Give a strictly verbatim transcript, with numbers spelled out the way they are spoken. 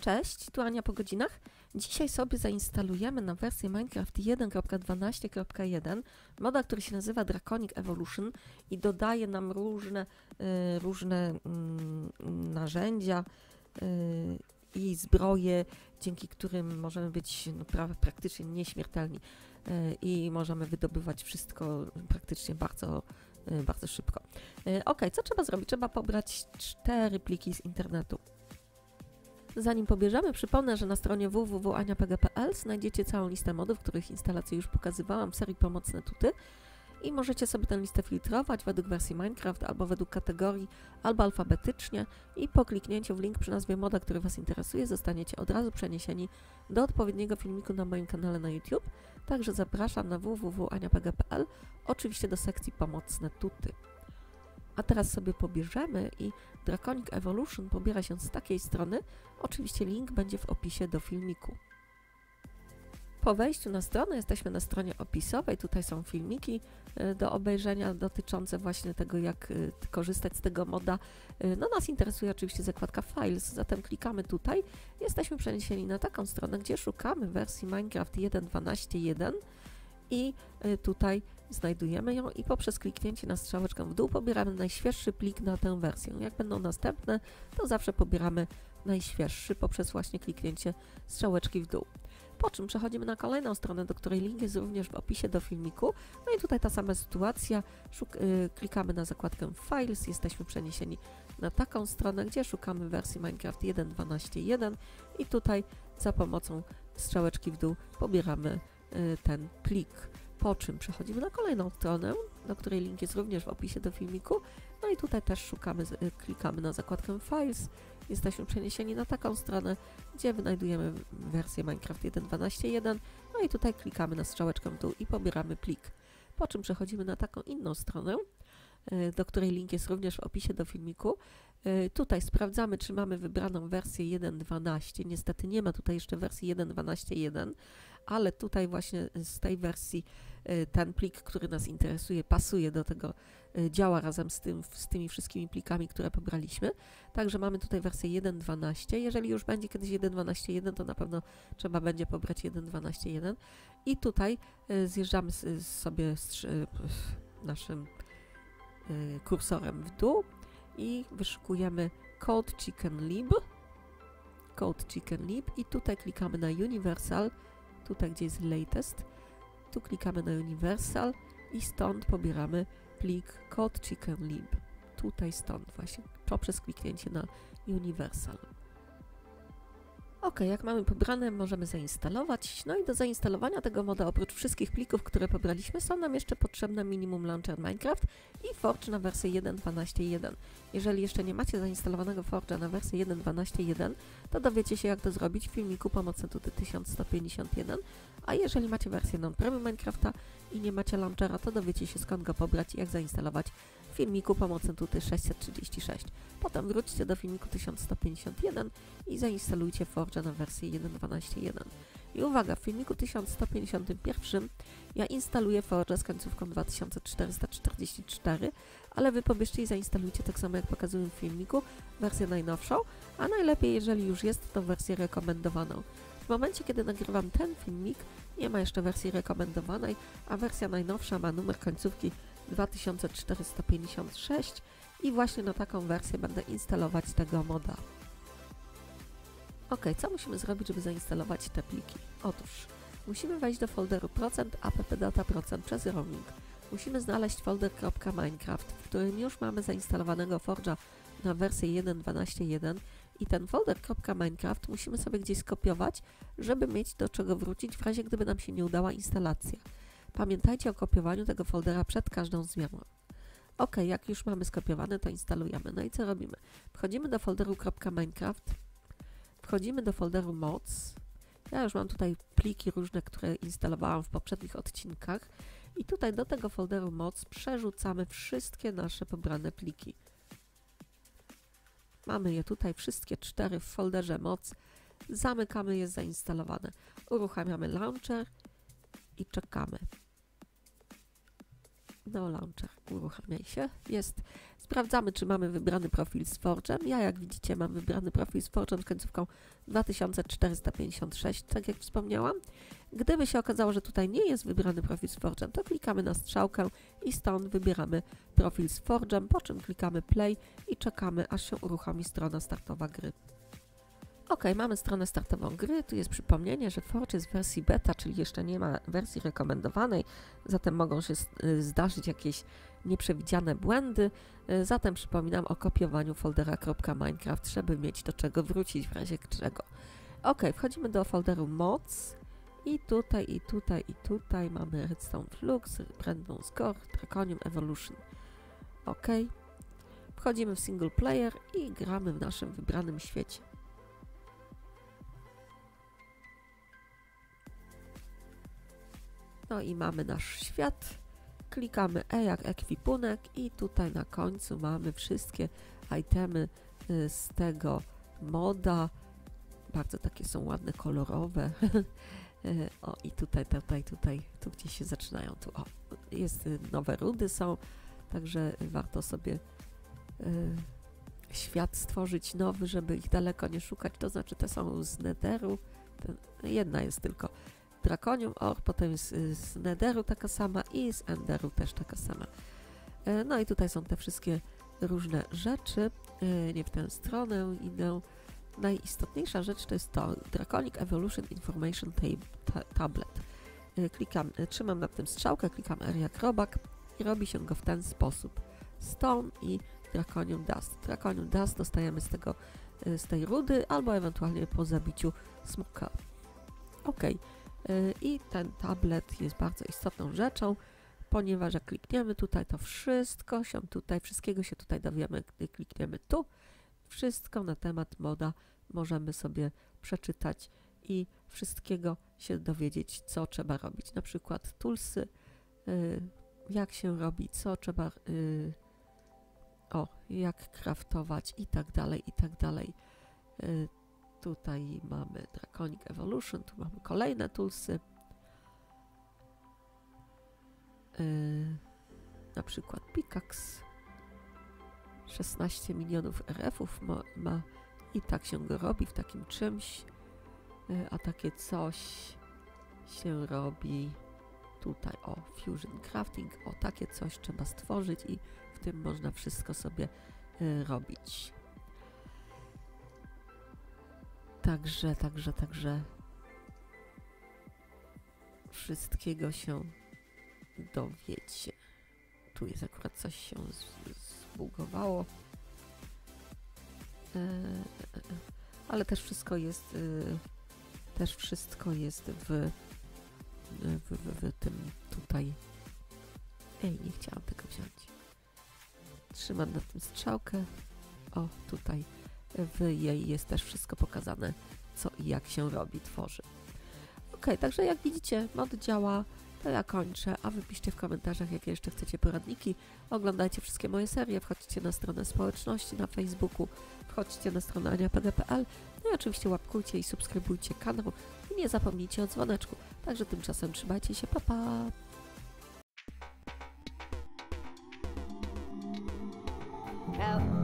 Cześć, tu Ania po godzinach. Dzisiaj sobie zainstalujemy na wersję Minecraft jeden kropka dwanaście kropka jeden moda, który się nazywa Draconic Evolution i dodaje nam różne, y, różne y, narzędzia y, i zbroje, dzięki którym możemy być no, pra praktycznie nieśmiertelni y, i możemy wydobywać wszystko praktycznie bardzo y, bardzo szybko. Y, ok, co trzeba zrobić? Trzeba pobrać cztery pliki z internetu. Zanim pobierzemy, przypomnę, że na stronie w w w kropka ania p g kropka p l znajdziecie całą listę modów, których instalację już pokazywałam w serii Pomocne Tuty i możecie sobie tę listę filtrować według wersji Minecraft albo według kategorii, albo alfabetycznie i po kliknięciu w link przy nazwie moda, który Was interesuje, zostaniecie od razu przeniesieni do odpowiedniego filmiku na moim kanale na YouTube. Także zapraszam na w w w kropka ania p g kropka p l, oczywiście do sekcji Pomocne Tuty. A teraz sobie pobierzemy i Draconic Evolution pobiera się z takiej strony. Oczywiście link będzie w opisie do filmiku. Po wejściu na stronę jesteśmy na stronie opisowej. Tutaj są filmiki do obejrzenia dotyczące właśnie tego, jak korzystać z tego moda. No nas interesuje oczywiście zakładka Files, zatem klikamy tutaj. Jesteśmy przeniesieni na taką stronę, gdzie szukamy wersji Minecraft jeden kropka dwanaście kropka jeden i tutaj znajdujemy ją i poprzez kliknięcie na strzałeczkę w dół pobieramy najświeższy plik na tę wersję. Jak będą następne, to zawsze pobieramy najświeższy poprzez właśnie kliknięcie strzałeczki w dół. Po czym przechodzimy na kolejną stronę, do której link jest również w opisie do filmiku. No i tutaj ta sama sytuacja, Szuk yy, klikamy na zakładkę Files, jesteśmy przeniesieni na taką stronę, gdzie szukamy wersji Minecraft jeden kropka dwanaście kropka jeden i tutaj za pomocą strzałeczki w dół pobieramy yy, ten plik. Po czym przechodzimy na kolejną stronę, do której link jest również w opisie do filmiku. No i tutaj też szukamy, klikamy na zakładkę Files. Jesteśmy przeniesieni na taką stronę, gdzie wynajdujemy wersję Minecraft jeden kropka dwanaście kropka jeden. No i tutaj klikamy na strzałeczkę w dół i pobieramy plik. Po czym przechodzimy na taką inną stronę, do której link jest również w opisie do filmiku. Tutaj sprawdzamy, czy mamy wybraną wersję jeden kropka dwanaście. Niestety nie ma tutaj jeszcze wersji jeden kropka dwanaście kropka jeden, ale tutaj właśnie z tej wersji ten plik, który nas interesuje, pasuje do tego, działa razem z, tym, z tymi wszystkimi plikami, które pobraliśmy. Także mamy tutaj wersję jeden kropka dwanaście. Jeżeli już będzie kiedyś jeden kropka dwanaście kropka jeden, to na pewno trzeba będzie pobrać jeden kropka dwanaście kropka jeden. I tutaj zjeżdżamy sobie z naszym kursorem w dół i wyszukujemy Code Chicken Lib, Code Chicken Lib i tutaj klikamy na Universal, tutaj gdzie jest Latest, tu klikamy na Universal i stąd pobieramy plik Code Chicken Lib, tutaj stąd właśnie, poprzez kliknięcie na Universal. Ok, jak mamy pobrane, możemy zainstalować. No i do zainstalowania tego moda, oprócz wszystkich plików, które pobraliśmy, są nam jeszcze potrzebne Minimum Launcher Minecraft i Forge na wersję jeden kropka dwanaście kropka jeden. Jeżeli jeszcze nie macie zainstalowanego Forge'a na wersję jeden kropka dwanaście kropka jeden, to dowiecie się, jak to zrobić w filmiku Pomocne Tuty tysiąc sto pięćdziesiąt jeden, a jeżeli macie wersję non-premium Minecrafta i nie macie launchera, to dowiecie się, skąd go pobrać i jak zainstalować w filmiku Pomocne Tuty sześćset trzydzieści sześć. Potem wróćcie do filmiku tysiąc sto pięćdziesiąt jeden i zainstalujcie Forge'a na wersję jeden kropka dwanaście kropka jeden. I uwaga, w filmiku tysiąc sto pięćdziesiąt jeden ja instaluję Forge'a z końcówką dwa tysiące czterysta czterdzieści cztery, ale Wy pobierzcie i zainstalujcie tak samo jak pokazuję w filmiku, wersję najnowszą, a najlepiej, jeżeli już jest to wersję rekomendowaną. W momencie, kiedy nagrywam ten filmik, nie ma jeszcze wersji rekomendowanej, a wersja najnowsza ma numer końcówki dwa tysiące czterysta pięćdziesiąt sześć i właśnie na taką wersję będę instalować tego moda. Ok, co musimy zrobić, żeby zainstalować te pliki? Otóż musimy wejść do folderu procent appdata procent przez roaming. Musimy znaleźć folder .minecraft, w którym już mamy zainstalowanego Forge'a na wersję jeden kropka dwanaście kropka jeden i ten folder .minecraft musimy sobie gdzieś skopiować, żeby mieć do czego wrócić w razie gdyby nam się nie udała instalacja. Pamiętajcie o kopiowaniu tego foldera przed każdą zmianą. Ok, jak już mamy skopiowane, to instalujemy. No i co robimy? Wchodzimy do folderu .minecraft, wchodzimy do folderu mods. Ja już mam tutaj pliki różne, które instalowałam w poprzednich odcinkach i tutaj do tego folderu mods przerzucamy wszystkie nasze pobrane pliki. Mamy je tutaj wszystkie cztery w folderze mods, zamykamy je zainstalowane. Uruchamiamy launcher i czekamy. No, launcher, uruchamiaj się. Jest. Sprawdzamy, czy mamy wybrany profil z Forge'em. Ja, jak widzicie, mam wybrany profil z Forge'em z końcówką dwa tysiące czterysta pięćdziesiąt sześć, tak jak wspomniałam. Gdyby się okazało, że tutaj nie jest wybrany profil z Forge'em, to klikamy na strzałkę i stąd wybieramy profil z Forge'em, po czym klikamy play i czekamy, aż się uruchomi strona startowa gry. Ok, mamy stronę startową gry, tu jest przypomnienie, że Forge jest w wersji beta, czyli jeszcze nie ma wersji rekomendowanej, zatem mogą się zdarzyć jakieś nieprzewidziane błędy, zatem przypominam o kopiowaniu foldera .minecraft, żeby mieć do czego wrócić w razie czego. Ok, wchodzimy do folderu mods i tutaj, i tutaj, i tutaj mamy Redstone Flux, Brandon Score, Draconium Evolution. Ok, wchodzimy w single player i gramy w naszym wybranym świecie. No i mamy nasz świat, klikamy E jak ekwipunek i tutaj na końcu mamy wszystkie itemy z tego moda, bardzo takie są ładne, kolorowe. O i tutaj, tutaj, tutaj, tu gdzieś się zaczynają, tu o, jest nowe rudy są, także warto sobie y, świat stworzyć nowy, żeby ich daleko nie szukać, to znaczy te są z Netheru, ten, jedna jest tylko Draconium Ore, potem jest z Netheru taka sama i z Enderu też taka sama. No i tutaj są te wszystkie różne rzeczy, nie w tę stronę idę. Najistotniejsza rzecz to jest to Draconic Evolution Information tab Tablet. Klikam, trzymam nad tym strzałkę, klikam R jak robak i robi się go w ten sposób. Stone i Draconium Dust. Draconium Dust dostajemy z, tego, z tej rudy albo ewentualnie po zabiciu smoka. Ok. I ten tablet jest bardzo istotną rzeczą, ponieważ jak klikniemy tutaj, to wszystko się tutaj, wszystkiego się tutaj dowiemy, gdy klikniemy tu. Wszystko na temat moda możemy sobie przeczytać i wszystkiego się dowiedzieć, co trzeba robić. Na przykład toolsy, yy, jak się robi, co trzeba, yy, o, jak craftować i tak dalej, i tak dalej. Yy, Tutaj mamy Draconic Evolution, tu mamy kolejne toolsy. Yy, na przykład Pickaxe. szesnaście milionów R F-ów ma, ma i tak się go robi w takim czymś. Yy, a takie coś się robi tutaj, o, Fusion Crafting, o, takie coś trzeba stworzyć i w tym można wszystko sobie yy, robić. Także, także, także wszystkiego się dowiecie. Tu jest akurat coś się zbugowało. E, e, ale też wszystko jest e, też wszystko jest w, w, w, w tym tutaj. Ej, nie chciałam tego wziąć. Trzymam na tym strzałkę. O, tutaj w jej jest też wszystko pokazane, co i jak się robi, tworzy. Ok, także jak widzicie, mod działa, to ja kończę, a wy piszcie w komentarzach, jakie jeszcze chcecie poradniki. Oglądajcie wszystkie moje serie, wchodźcie na stronę społeczności na Facebooku, wchodźcie na stronę ania p g kropka p l, no i oczywiście łapkujcie i subskrybujcie kanał i nie zapomnijcie o dzwoneczku. Także tymczasem trzymajcie się, pa pa! Help.